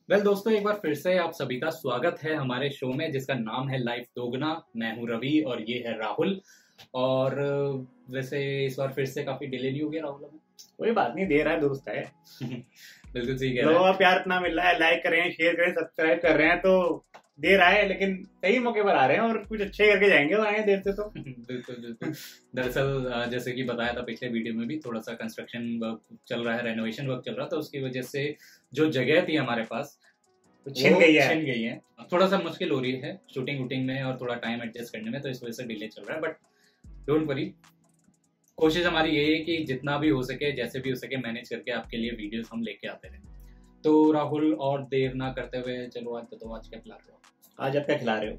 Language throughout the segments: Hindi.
दोस्तों, एक बार फिर से आप सभी का स्वागत है हमारे शो में जिसका नाम है लाइफ दोगुना। मैं हूं रवि और ये है राहुल। और वैसे इस बार फिर से काफी डिले नहीं हो गया राहुल हमें? कोई बात नहीं, दे रहा है दुरुस्त है। बिल्कुल सही कह रहे लोगों हैं। का प्यार इतना मिल रहा है, लाइक कर रहे हैं, शेयर कर रहे हैं, सब्सक्राइब कर रहे हैं, तो दे रहा है। लेकिन सही मौके पर आ रहे हैं और कुछ अच्छे करके जाएंगे, वो आए देर से तो। बिल्कुल बिल्कुल। दरअसल जैसे कि बताया था पिछले वीडियो में भी, थोड़ा सा कंस्ट्रक्शन वर्क चल रहा है, रेनोवेशन वर्क चल रहा था। उसकी वजह से जो जगह थी हमारे पास छिन गई है। छिन गई है। थोड़ा सा मुश्किल हो रही है शूटिंग वूटिंग में और थोड़ा टाइम एडजस्ट करने में, तो इस वजह से डिले चल रहा है। बट डोंट वरी, कोशिश हमारी यही है कि जितना भी हो सके, जैसे भी हो सके, मैनेज करके आपके लिए वीडियोस हम लेके आते रहे। तो राहुल, और देर ना करते हुए चलो आज बताओ, आज क्या खिला रहे हो? आज आप क्या खिला रहे हो?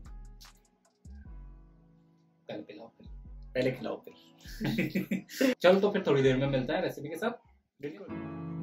पहले पिलाओ फिर। पहले खिलाओ फिर। चल तो फिर थोड़ी देर में मिलता है रेसिपी के साथ। बिल्कुल।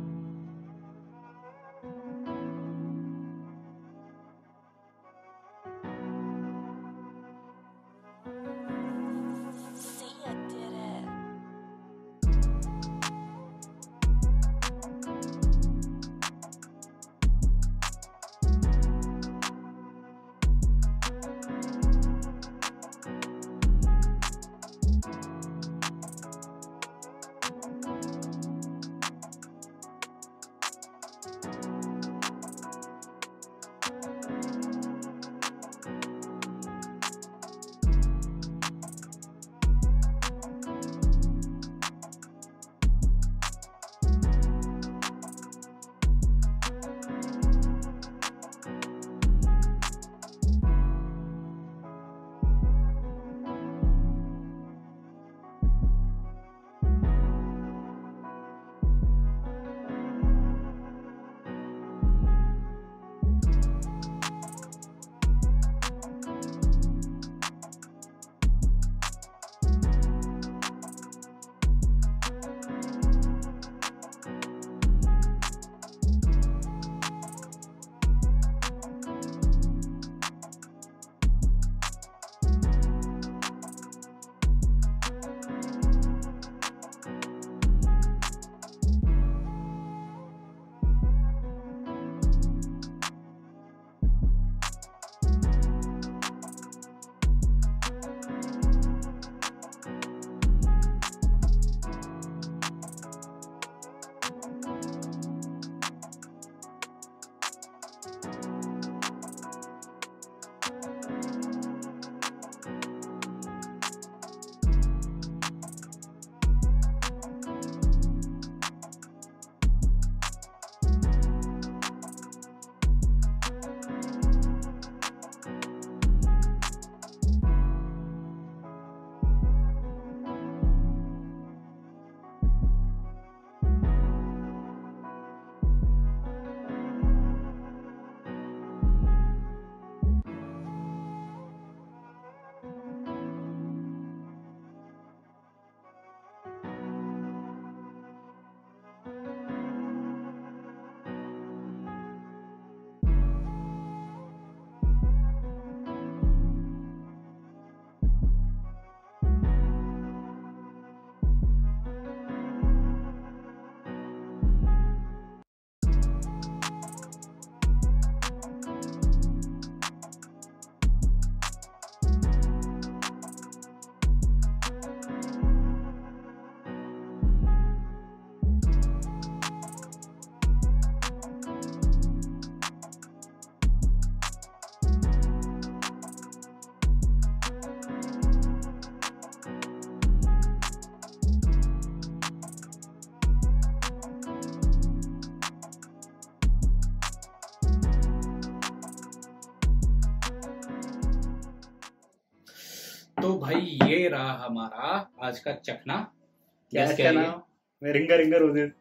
तो भाई ये रहा हमारा आज का चखना। क्या इसका नाम? रिंगा रिंगा रोजेस।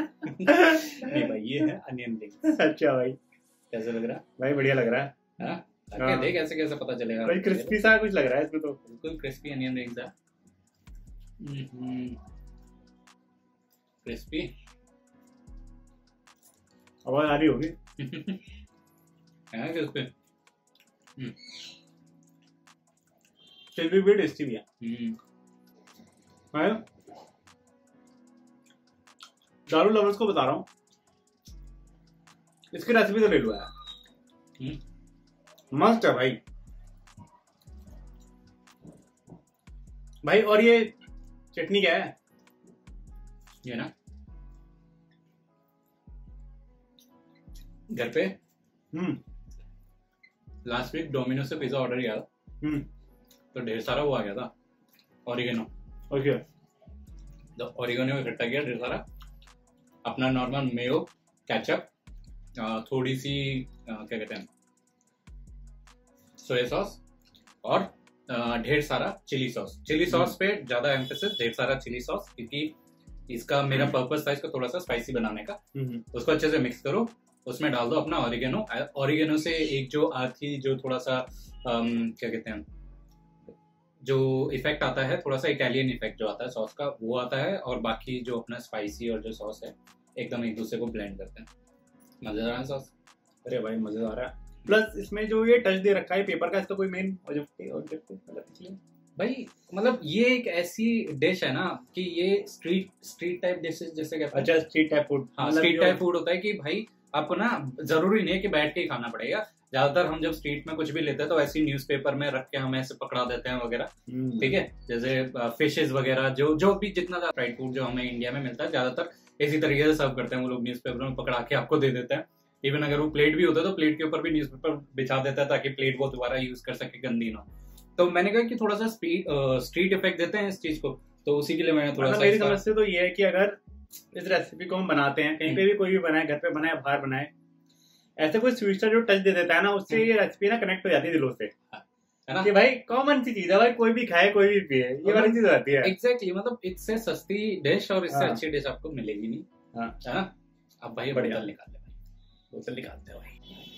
नहीं भाई, ये है अनियन रिंग्स। अच्छा भाई, कैसे लग रहा है भाई बढ़िया लग रहा है। हाँ? ताकि देख कैसे कैसे पता चलेगा। भाई क्रिस्पी सा कुछ लग रहा है इसमें तो। बिल्कुल क्रिस्पी अनियन रिंग्स है। क्रिस्पी। आवाज आ रही होगी। है क्रिस्पी। चिल्ली भी टेस्टी भी है। मैं दारू लवर्स को बता रहा हूँ, इसकी रेसिपी तो ले लो यार, मस्त है भाई। भाई और ये चटनी क्या है? ये ना घर पे लास्ट वीक डोमिनोज से पिज्जा ऑर्डर किया था, तो ढेर सारा वो आ गया था ऑरिगेनो। ओके, तो ऑरिगेनो इकट्ठा किया ढेर सारा, अपना नॉर्मल मेयो, केचप, थोड़ी सी क्या कहते हैं सोया सॉस, और ढेर सारा चिली सॉस। चिली सॉस पे ज्यादा एम्फेसिस, ढेर सारा चिली सॉस, क्योंकि इसका मेरा पर्पस था इसको थोड़ा सा स्पाइसी बनाने का। उसको अच्छे से मिक्स करो, उसमें डाल दो अपना ऑरिगेनो। ऑरिगेनो से एक जो आती जो थोड़ा सा क्या कहते हैं जो इफेक्ट आता है, थोड़ा सा इटालियन इफेक्ट जो आता है सॉस का, वो आता है, और बाकी जो अपना स्पाइसी और जो सॉस है एकदम एक दूसरे को ब्लेंड करते हैं। मजेदार है सॉस। अरे भाई मजेदार है। प्लस इसमें जो ये टच दे रखा है पेपर का, इसका कोई मेन ऑब्जेक्टिव भाई मतलब ये एक ऐसी डिश है ना कि ये स्ट्रीट टाइप डिशेस जैसे कहते हैं। अच्छा, स्ट्रीट टाइप फूड। हाँ, स्ट्रीट टाइप फूड होता है कि भाई आपको ना जरूरी नहीं है कि बैठ के ही खाना पड़ेगा। ज्यादातर हम जब स्ट्रीट में कुछ भी लेते हैं तो ऐसी न्यूज़पेपर में रख के हम ऐसे पकड़ा देते हैं वगैरह, ठीक है, जैसे फिशेस वगैरह जो भी जितना ज्यादा फ्राइड फूड जो हमें इंडिया में मिलता है ज्यादातर इसी तरीके से सर्व करते हैं वो लोग, न्यूज़पेपर में पकड़ा के आपको दे देते हैं। इवन अगर वो प्लेट भी होता है तो प्लेट के ऊपर भी न्यूज़पेपर बिछा देता है ताकि प्लेट वो दोबारा यूज कर सके, गंदी ना। तो मैंने कहा कि थोड़ा सा स्ट्रीट इफेक्ट देते हैं इस चीज को, तो उसी के लिए मैंने थोड़ा सा मेरी समझ से तो ये है कि अगर इस रेसिपी को हम बनाते हैं, कहीं पे भी कोई भी बनाए, घर पे बनाए बाहर बनाए, ऐसे कोई स्वीट सा जो टच दे देता है ना, उससे ये रेसिपी ना कनेक्ट हो जाती है दिलों से, है ना, कि भाई कॉमन सी चीज है भाई, कोई भी खाए कोई भी पिए, ये वाली चीज आती है। एग्जैक्टली, मतलब इससे सस्ती डिश और इससे अच्छी डिश आपको मिलेगी नहीं, है ना। अब भाई बोतल निकाल ले, भाई बोतल निकालते हैं भाई।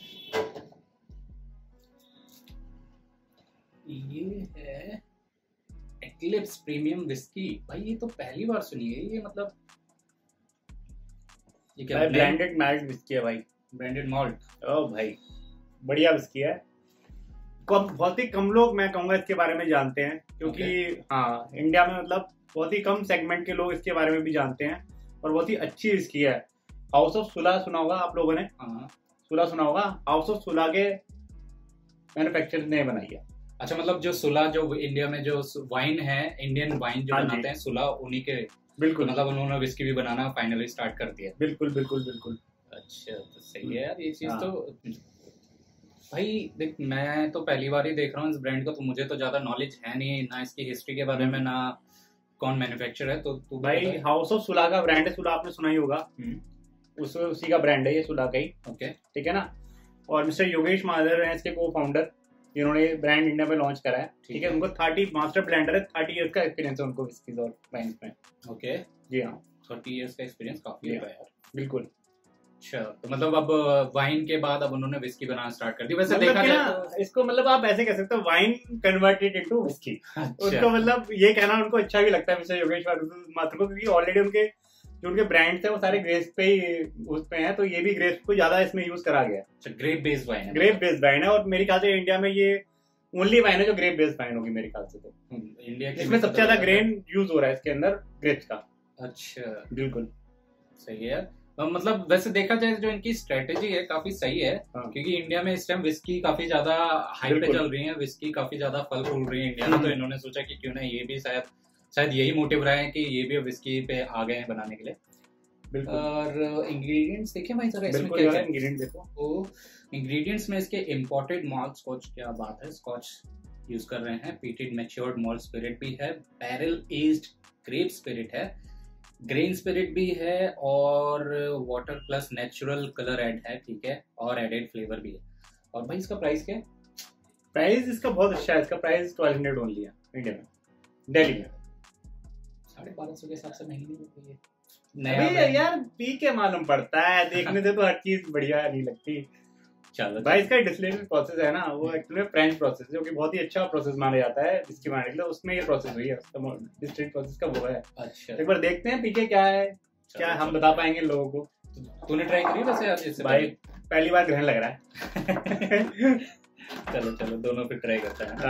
ये है एक्लिप्स प्रीमियम विस्की। भाई ये तो पहली बार सुनी है ये, मतलब ये क्या ब्लेंडेड माल्ट विस्की है भाई, ब्रांडेड मॉल्ट। ओ भाई बढ़िया विस्की है। बहुत ही कम लोग मैं कहूंगा इसके बारे में जानते हैं, क्योंकि हाँ इंडिया में मतलब बहुत ही कम सेगमेंट के लोग इसके बारे में भी जानते हैं, और बहुत ही अच्छी विस्की है। हाउस ऑफ सुला सुना होगा आप लोगों ने? सुला सुना होगा? हाउस ऑफ सुला के मैन्युफैक्चरर ने बनाई है। अच्छा, मतलब जो सुला जो इंडिया में जो वाइन है, इंडियन वाइन जो बनाते हैं सुला, उन्हीं के बिल्कुल, मतलब उन्होंने विस्की भी बनाना फाइनली स्टार्ट कर दिया। बिल्कुल बिल्कुल बिल्कुल। अच्छा, तो सही है यार ये चीज। तो भाई देख, मैं तो पहली बार ही देख रहा हूँ इस ब्रांड को, तो मुझे तो ज्यादा नॉलेज है नहीं ना इसकी हिस्ट्री के बारे में, ना कौन मैन्युफैक्चरर है। तो तू भाई हाउस ऑफ सुला का ब्रांड है, सुला आपने सुना ही होगा, उसी का ब्रांड है ये, सुला का ही। ओके, ठीक है ना। और मिस्टर योगेश महाजर हैं इसके को फाउंडर, जिन्होंने ब्रांड इंडिया में लॉन्च करा है। ठीक है, उनको 30 मास्टर ब्लेंडर है, 30 इयर्स का एक्सपीरियंस है उनको विस्कीज और वाइन्स में। ओके, जी हाँ, 30 इयर्स का एक्सपीरियंस काफी है यार। बिल्कुल। अच्छा, तो मतलब अब वाइन के बाद अब उन्होंने विस्की बनाना स्टार्ट कर दी। वैसे देखा जाए तो इसको मतलब आप ऐसे कह सकते हो, वाइन कन्वर्टेड इनटू विस्की। उनको मतलब ये कहना उनको अच्छा भी लगता है मिस्टर योगेश माथुर को, क्योंकि ऑलरेडी उनके जो उनके ब्रांड्स है वो सारे ग्रेप्स पे ही उस पे हैं, तो ये भी ग्रेप्स को ज्यादा इसमें यूज करा गया है। अच्छा, ग्रेप बेस्ड वाइन है। ग्रेप बेस्ड वाइन है, और मेरे ख्याल से इंडिया में ये ओनली वाइन है जो ग्रेप बेस्ड वाइन होगी मेरे ख्याल से। तो इंडिया के इसमें सबसे ज्यादा ग्रेन यूज हो रहा है इसके अंदर, ग्रेप्स का। अच्छा, बिल्कुल सही है। मतलब वैसे देखा जाए जो इनकी स्ट्रेटेजी है काफी सही है, क्योंकि इंडिया में इस टाइम विस्की काफी ज्यादा हाई पे चल रही है, विस्की काफी ज्यादा फल फूल रही है इंडिया में, तो इन्होंने सोचा कि क्यों ना ये भी शायद यही मोटिव रहा है कि ये भी विस्की पे आ गए हैं बनाने के लिए। और इंग्रेडिएंट्स देखें भाई जरा, इसमें क्या है इंग्रेडिएंट्स देखो। तो इंग्रेडिएंट्स में इसके इंपोर्टेड मॉल्ट स्कॉच, क्या बात है, स्कॉच यूज कर रहे हैं, पीटेड मैच्योर्ड मॉल्ट स्पिरिट भी है, बैरल एज्ड ग्रेप स्पिरिट है, ग्रेन स्पिरिट भी है, और water plus natural colour add है, ठीक है, और एडेड फ्लेवर भी है। और भाई इसका प्राइस क्या है? प्राइस इसका बहुत अच्छा है, इसका प्राइस 1200 ओनली है इंडिया में, दिल्ली में। 1250 के हिसाब से महंगी नहीं होती है नया यार, पी के मालूम पड़ता है, देखने से तो हर चीज बढ़िया नहीं लगती। चलो भाई इसका डिस्टिलेशन प्रोसेस है ना, वो एक्चुअली में फ्रेंच प्रोसेस है, जो कि बहुत ही अच्छा प्रोसेस माना जाता है इसकी बनाने के लिए, उसमें ये प्रोसेस हुई है, डिस्टिलेशन प्रोसेस का वो है। अच्छा, एक बार देखते हैं पीके क्या है, क्या हम बता पाएंगे लोगों को। तूने ट्राई करी वैसे आज इससे? भाई पहली बार ग्रहण लग रहा है। चलो दोनों पे ट्राई करते हैं।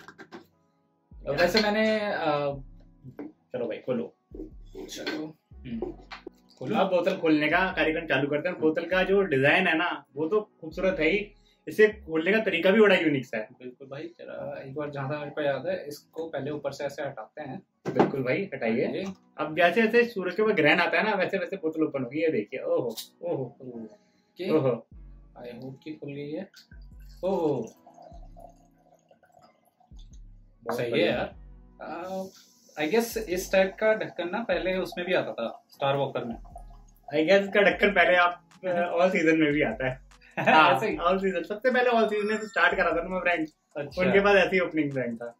हाँ वैसे मैंने चलो भाई खोलो। चलो अब बोतल खोलने का कार्यक्रम चालू करते हैं। बोतल का जो डिजाइन है ना वो तो खूबसूरत है ही, इसे खोलने का तरीका भी बड़ा यूनिक सा है। बिल्कुल भाई, जरा एक बार जहाँ मेरे को याद है, इसको पहले ऊपर से ऐसे हटाते हैं। बिल्कुल भाई, हटाइए। अब जैसे जैसे सूरज के ऊपर ग्रहण आता है ना, वैसे वैसे बोतल ओपन होगी। ये देखिए, ओहो ओहो ओहो, आई होप कि खुल गई है। ओहो, सही है यार। आई गेस इस टाइप का ढक्कन ना पहले उसमें भी आता था, स्टार वॉकर में। आई गेस इसका ढक्कन पहले आप ऑल सीजन में भी आता है। ऐसे ही ऑल सीजन, सबसे पहले ऑल सीजन ने तो स्टार्ट करा था ना मैं ब्रांड। अच्छा। उनके पास ऐसी ओपनिंग ब्रांड था।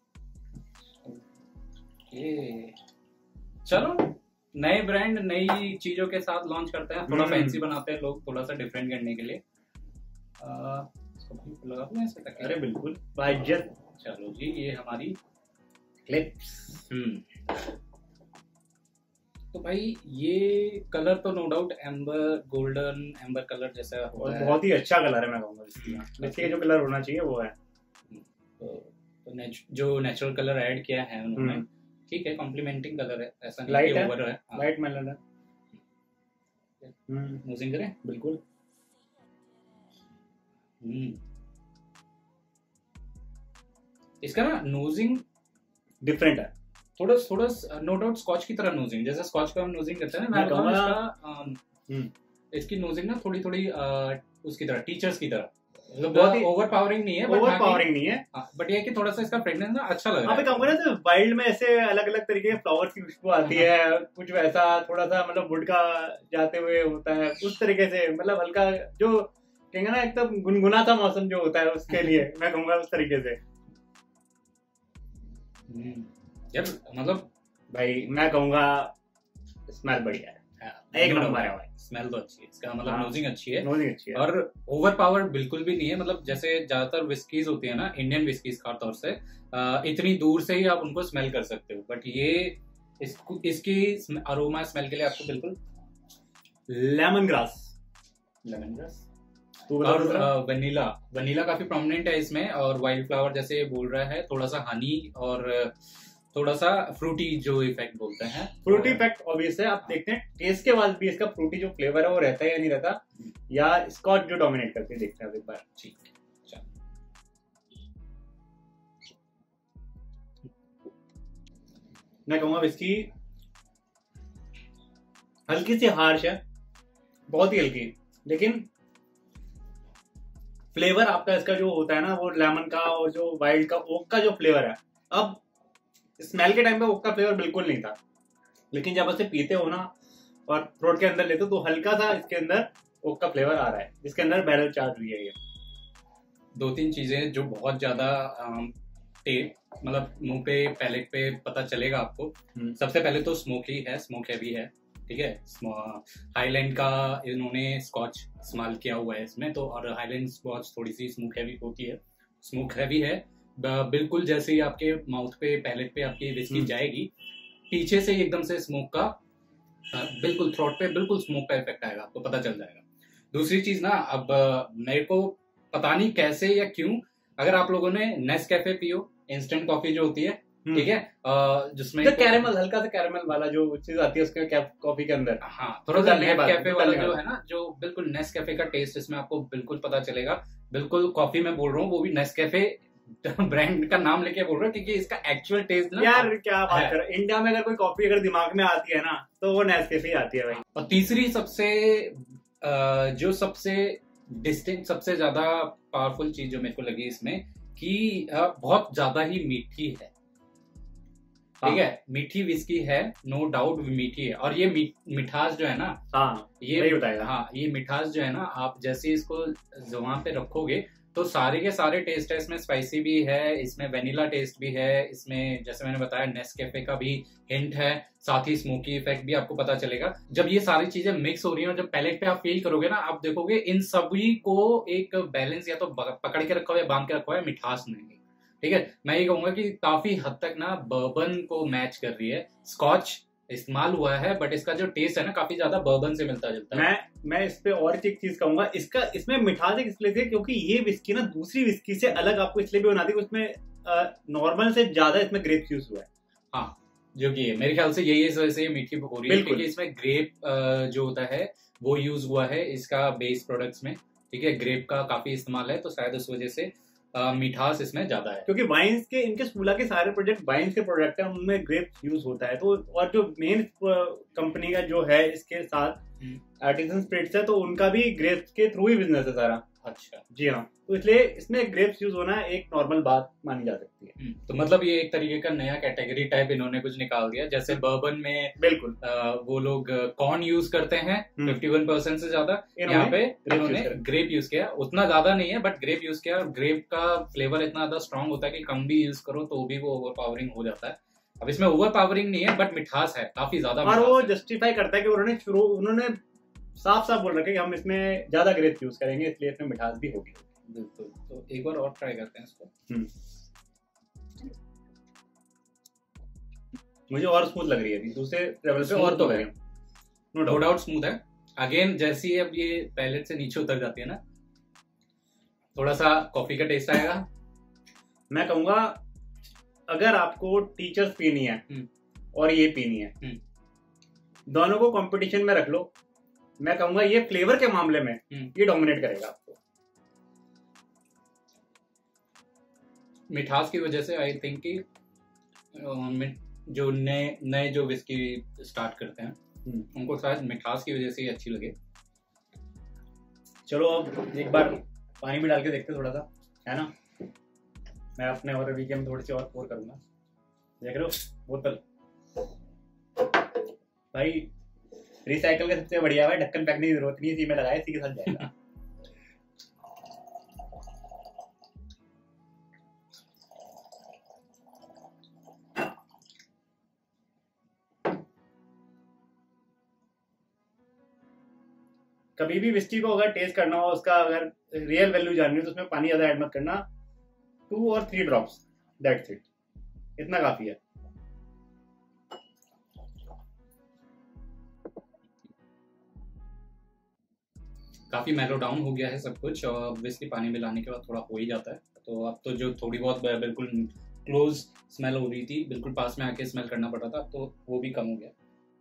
चलो, नए ब्रांड नई चीजों के साथ लॉन्च करते हैं, थोड़ा फैंसी बनाते हैं लोग, थोड़ा सा डिफरेंट करने के लिए। लगा दूं ऐसे तक? अरे बिल्कुल भाई। चलो जी, ये हमारी क्लिप्स। तो भाई ये कलर तो no doubt amber, golden amber colour जैसा होता है। बहुत ही अच्छा कलर है, मैं कहूँगा इसका जो कलर होना चाहिए वो है। तो जो नेचुरल कलर ऐड किया है उन्होंने, ठीक है, कॉम्प्लीमेंटिंग कलर है, ऐसा नहीं लाइट कि ओवर है। लाइट मेलन है। नोजिंग करें? बिल्कुल। इसका ना नोजिंग डिफरेंट है थोड़ा थोड़ा, नो डाउट स्कॉच की तरह नोजिंग, जैसे स्कॉच का हम नोजिंग करते हैं ना, मैं कहूँगा इसकी नोजिंग ना थोड़ी थोड़ी उसकी तरह, टीचर्स की तरह, मतलब बहुत ही ओवर पावरिंग नहीं है, ओवर पावरिंग नहीं है, बट ये कि थोड़ा सा इसका फ्रेग्रेंस ना अच्छा लग रहा है। आप कहूँगा ना, तो वाइल्ड में ऐसे अलग अलग तरीके के फ्लावर्स की खुशबू आती है, कुछ वैसा थोड़ा सा मतलब वुड का जाते हुए होता है, उस तरीके से, मतलब हल्का जो कहेंगे ना एकदम गुनगुना सा मौसम जो होता है उसके लिए मैं कहूँगा उस तरीके से। यार मतलब भाई मैं कहूँगा स्मेल बढ़िया है, एक नंबर है भाई। स्मेल तो अच्छी है इसका, मतलब नोजिंग अच्छी है, नोजिंग अच्छी है, और ओवर पावर बिल्कुल भी नहीं है। मतलब जैसे ज्यादातर विस्कीज होती है ना, इंडियन विस्कीज खासतौर से, इतनी दूर से ही आप उनको स्मेल कर सकते हो, बट ये इसकी अरोमा स्मेल के लिए आपको बिल्कुल लेमन ग्रास और वनीला काफी प्रोमिनेंट है इसमें, और वाइल्ड फ्लावर जैसे बोल रहा है, थोड़ा सा हनी और थोड़ा सा फ्रूटी जो इफेक्ट बोलते हैं, फ्रूटी इफेक्ट ऑब्वियस है। आप देखते हैं टेस्ट के बाद भी इसका फ्रूटी जो फ्लेवर है वो रहता है या नहीं रहता, या स्कॉच जो डोमिनेट करते हैं, देखते हैं एक बार। ठीक, मैं कहूंगा विस्की हल्की सी हार्श है, बहुत ही हल्की, लेकिन फ्लेवर आपका इसका जो होता है ना वो लेमन का और जो वाइल्ड का ओक का जो फ्लेवर है, अब स्मेल के टाइम पे ओक का फ्लेवर बिल्कुल नहीं था, लेकिन जब उसे पीते हो ना और थ्रोट के अंदर लेते हो तो हल्का सा इसके अंदर ओक का फ्लेवर आ रहा है, जिसके अंदर बैरल चार्ज हुई है। ये दो तीन चीजें जो बहुत ज्यादा मतलब मुंह पे पैलेट पे पता चलेगा आपको। सबसे पहले तो स्मोक ही है, स्मोक हैवी है, ठीक है। हाईलैंड का इन्होंने स्कॉच इस्तेमाल किया हुआ है इसमें, तो और हाईलैंड स्कॉच थोड़ी सी स्मोक हैवी होती है, स्मोक हैवी है बिल्कुल। जैसे ही आपके माउथ पे पैलेट पे आपकी विस्की जाएगी, पीछे से एकदम से स्मोक का बिल्कुल थ्रोट पे बिल्कुल स्मोक का इफेक्ट आएगा, आपको पता चल जाएगा। दूसरी चीज ना, अब मेरे को पता नहीं कैसे या क्यों, अगर आप लोगों ने नेस्कैफे पियो, इंस्टेंट कॉफी जो होती है, ठीक है, जिसमें कैरेमल, हल्का सा कैरेमल वाला जो चीज आती है उसके कॉफी के अंदर, हाँ थोड़ा सा नेस्कैफे वाला जो है ना, जो बिल्कुल नेस्कैफे का टेस्ट इसमें आपको बिल्कुल पता चलेगा। बिल्कुल कॉफी में बोल रहा हूँ, वो भी नेस्कैफे ब्रांड का नाम लेके बोल रहा हूँ, क्योंकि इसका एक्चुअल टेस्ट ना, यार क्या बात कर, इंडिया में अगर कोई कॉफी अगर दिमाग में आती है ना तो वो नेस्कैफे आती है भाई। और तीसरी सबसे डिस्टिंक्ट, सबसे ज्यादा पावरफुल चीज जो मेरे को लगी इसमें, कि बहुत ज्यादा ही मीठी है, ठीक है, मीठी विस्की है, नो डाउट मीठी है, और ये मिठास जो है ना, ये बताएगा, हाँ ये मिठास जो है ना, आप जैसे इसको जुबान पे रखोगे तो सारे के सारे टेस्ट है इसमें। स्पाइसी भी है इसमें, वेनिला टेस्ट भी है इसमें, जैसे मैंने बताया नेस्कैफे का भी हिंट है, साथ ही स्मोकी इफेक्ट भी आपको पता चलेगा। जब ये सारी चीजें मिक्स हो रही हैं और जब पैलेट पे आप फील करोगे ना, आप देखोगे इन सभी को एक बैलेंस या तो पकड़ के रखा हुआ है, बांध के रखा हुआ है मिठास में, ठीक है। मैं ये कहूंगा कि काफी हद तक ना बर्बन को मैच कर रही है। स्कॉच इस्तेमाल हुआ है, बट इसका जो टेस्ट है ना काफी ज्यादा बर्बन से मिलता जुलता है। मैं इस पे और एक चीज कहूंगा, इसमें मिठास इसलिए थी क्योंकि ये विस्की ना दूसरी विस्की से अलग आपको इसलिए भी बनाती है, उसमें नॉर्मल से ज्यादा इसमें ग्रेप्स यूज हुआ है। हाँ जो कि है मेरे ख्याल से यही इस वजह से ये मीठी हो रही है, बिल्कुल। क्योंकि इसमें ग्रेप जो होता है वो यूज हुआ है इसका बेस प्रोडक्ट्स में, ठीक है, ग्रेप का काफी इस्तेमाल है, तो शायद उस वजह से मिठास इसमें ज्यादा है। क्योंकि वाइन्स के इनके स्कूला के सारे प्रोजेक्ट वाइन्स के प्रोडक्ट हैं, उनमें ग्रेप्स यूज होता है। तो और जो मेन कंपनी का जो है इसके साथ आर्टिसन स्पिरिट्स है, तो उनका भी ग्रेप्स के थ्रू ही बिजनेस है सारा। अच्छा, जी हाँ, तो इसलिए इसमें ग्रेप्स यूज होना एक नॉर्मल बात मानी जा सकती है। तो मतलब ये एक तरीके का नया कैटेगरी टाइप इन्होंने कुछ निकाल दिया, जैसे बर्बन में बिल्कुल वो लोग कॉर्न यूज करते हैं 51% से ज्यादा, यहाँ पे इन्होंने ग्रेप यूज किया। उतना ज्यादा नहीं है बट ग्रेप यूज किया, और ग्रेप का फ्लेवर इतना ज्यादा स्ट्रांग होता है कि कम भी यूज करो तो भी वो ओवर पावरिंग हो जाता है। अब इसमें ओवर पावरिंग नहीं है बट मिठास है, काफी ज्यादा। और वो जस्टिफाई करता है कि उन्होंने साफ साफ बोल रखा है कि हम इसमें ज्यादा ग्रेप यूज करेंगे, इसलिए इसमें मिठास भी होगी। बिल्कुल, तो एक बार और ट्राई करते हैं इसको। मुझे और स्मूथ लग रही है अभी, दूसरे लेवल पे और तो है, नो डाउट स्मूथ है। अगेन जैसे ही अब ये पैलेट से नीचे उतर जाती है ना, थोड़ा सा कॉफी का टेस्ट आएगा। मैं कहूंगा अगर आपको टीचर्स पीनी है और ये पीनी है, दोनों को कंपटीशन में रख लो, मैं कहूंगा ये फ्लेवर के मामले में ये डोमिनेट करेगा आपको। मिठास की वजह से आई थिंक कि जो नए जो विस्की स्टार्ट करते हैं उनको शायद मिठास की वजह से ही अच्छी लगे। चलो अब एक बार पानी भी डाल के देखते थोड़ा सा, है ना। मैं अपने और वीके में थोड़ी सी और पोर करूंगा। देख रहे हो बोतल भाई रिसाइकल का सबसे बढ़िया है, ढक्कन फेंकने की जरूरत नहीं है, इसी में लगाए, इसी के साथ जाएगा। कभी भी विस्की को अगर टेस्ट करना हो, उसका अगर रियल वैल्यू जाननी हो, तो उसमें पानी ज्यादा ऐड मत करना, 2 और 3 ड्रॉप्स, दैट्स इट, इतना काफी है। काफी मेलो डाउन हो गया है सब कुछ, और ऑब्वियसली पानी मिलाने के बाद थोड़ा हो ही जाता है। तो अब तो जो थोड़ी बहुत बिल्कुल क्लोज स्मेल हो रही थी, बिल्कुल पास में आके स्मेल करना पड़ा था, तो वो भी कम हो गया।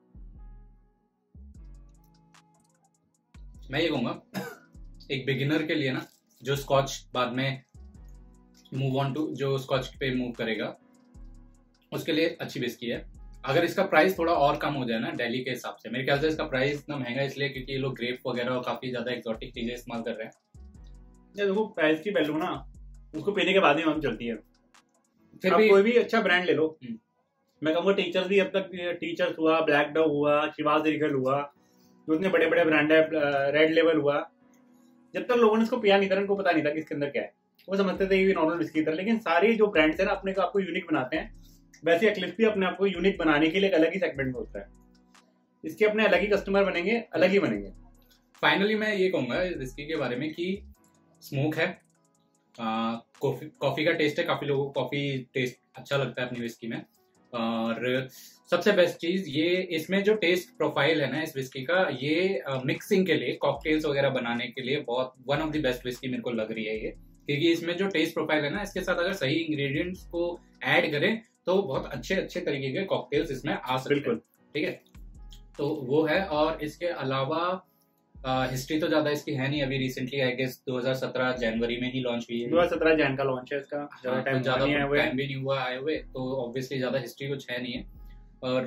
मैं ये कहूंगा एक बिगिनर के लिए ना, जो स्कॉच बाद में मूव ऑन टू, जो स्कॉच पे मूव करेगा, उसके लिए अच्छी विस्की है। अगर इसका प्राइस थोड़ा और कम हो जाए ना दिल्ली के हिसाब से, मेरे ख्याल से इसका प्राइस इतना महंगा इसलिए क्योंकि ये लोग ग्रेप वगैरह और काफी ज्यादा एक्सोटिक चीजें इस्तेमाल कर रहे हैं। देखो प्राइस की वैल्यू ना उसको पीने के बाद ही मालूम चलती है। फिर आप भी कोई भी अच्छा ब्रांड ले लो, मैं कहूँगा टीचर्स भी, अब तक टीचर्स हुआ, ब्लैक डव हुआ, शिवाज रिगल हुआ, जो इतने बड़े बड़े ब्रांड है, रेड लेवल हुआ, जब तक लोगों ने इसको पिया नहीं था, उनको पता नहीं था कि इसके अंदर क्या है, वो समझते थे ये नॉर्मल विस्की था। लेकिन सारे जो ब्रांड्स है ना अपने को आपको यूनिक बनाते हैं, वैसे एक्लिप्स भी अपने आप को यूनिक बनाने के लिए एक अलग ही सेगमेंट में होता है। इसके अपने अलग ही कस्टमर बनेंगे, अलग ही बनेंगे। फाइनली मैं ये कहूंगा इस विस्की के बारे में कि स्मोक है, कॉफी का टेस्ट है, काफी लोगों को कॉफी टेस्ट अच्छा लगता है अपनी विस्की में। और सबसे बेस्ट चीज ये इसमें जो टेस्ट प्रोफाइल है ना इस विस्की का, ये मिक्सिंग के लिए, कॉकटेल्स वगैरह बनाने के लिए बहुत one of the best whisky मेरे को लग रही है ये, क्योंकि इसमें जो टेस्ट प्रोफाइल है ना, इसके साथ अगर सही इंग्रेडिएंट्स को ऐड करें तो बहुत अच्छे अच्छे तरीके के कॉकटेल्स इसमें आ सकते हैं। ठीक है, तो वो है। और इसके अलावा हिस्ट्री तो ज्यादा इसकी है नहीं, अभी रिसेंटली आई गेस 2017 जनवरी में ही लॉन्च हुई है। 2017 जैन का लॉन्च है इसका, ज्यादा टाइम भी नहीं हुआ आए हुए, तो ऑब्वियसली ज्यादा हिस्ट्री कुछ है नहीं है। और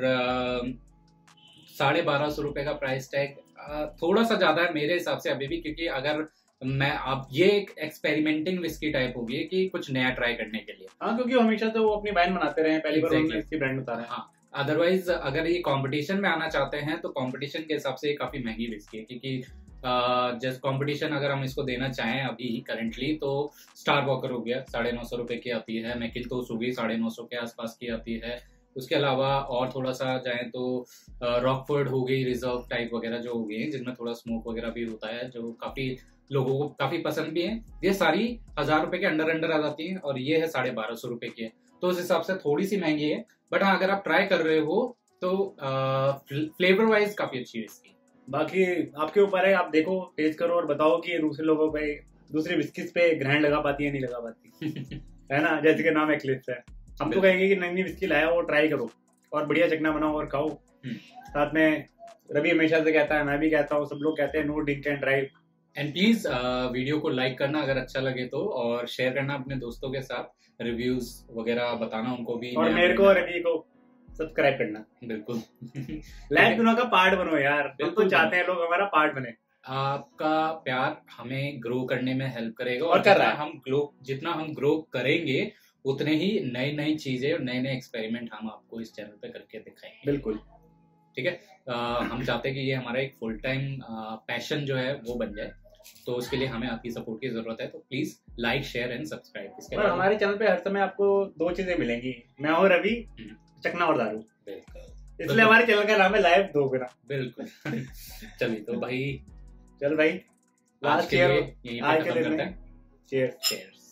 1250 रुपए का प्राइस टैग थोड़ा सा ज्यादा है मेरे हिसाब से अभी भी, क्योंकि अगर मैं आप ये एक एक्सपेरिमेंटिंग विस्की टाइप होगी कि कुछ नया ट्राई करने के लिए। हाँ, क्योंकि हमेशा तो वो अपनी वाइन बनाते रहे, पहली बार उन्होंने इसकी ब्रांड उतारा है। हाँ, अदरवाइज अगर ये कंपटीशन में आना चाहते हैं तो कंपटीशन के हिसाब से काफी महंगी विस्की है, क्योंकि जस्ट कंपटीशन अगर हम इसको देना चाहें अभी करंटली तो स्टार वॉकर हो गया 950 रुपए की आती है, मैकिन्टोश हो गई 950 के आसपास की आती है। उसके अलावा और थोड़ा सा जाए तो रॉकफोर्ड हो गई, रिजर्व टाइप वगैरह जो हो गई है, जिनमें थोड़ा स्मोक वगैरह भी होता है, जो काफी लोगों को काफी पसंद भी है। ये सारी 1000 रुपए के अंडर आ जाती है, और ये है 1250 रुपए की है, तो उस हिसाब से थोड़ी सी महंगी है। बट हाँ, अगर आप ट्राई कर रहे हो तो फ्लेवर वाइज काफी अच्छी है इसकी। बाकी आपके ऊपर है, आप देखो, टेस्ट करो और बताओ कि दूसरे लोगों पे, दूसरी विस्कीज पे ग्रहण लगा पाती है नहीं लगा पाती है ना, जैसे कि नाम एक्लिप्स है। हम तो कहेंगे कि नई नई विस्की लाया वो ट्राई करो, और बढ़िया चखना बनाओ और खाओ। साथ में रवि हमेशा से कहता है, मैं भी कहता हूँ, सब लोग कहते हैं no drink and drive. And please video को लाइक करना अगर अच्छा लगे तो, और शेयर करना अपने दोस्तों के साथ, रिव्यूज वगैरह बताना उनको भी, और मेरे को रवि को सब्सक्राइब करना। बिल्कुल। लाइक दोनों का पार्ट बनो यार, बिल्कुल चाहते हैं लोग हमारा पार्ट बने। आपका प्यार हमें ग्रो करने में हेल्प करेगा, और कर रहा है। जितना हम ग्रो करेंगे उतने ही नई नई चीजें और नए नए एक्सपेरिमेंट हम आपको इस चैनल पे करके दिखाएंगे। बिल्कुल ठीक है। हम चाहते हैं कि ये हमारा एक फुल टाइम पैशन जो है वो बन जाए, तो उसके लिए हमें आपकी सपोर्ट की जरूरत है। तो please like, share and subscribe. इसके और हमारे चैनल पे हर समय आपको दो चीजें मिलेंगी, मैं और रवि, चखना और दारू। इसलिए हमारे चैनल का नाम है लाइव दो गुना। बिल्कुल। चलिए तो भाई, चल भाई, आज के लिए यहीं पे खत्म करते हैं। चीयर्स।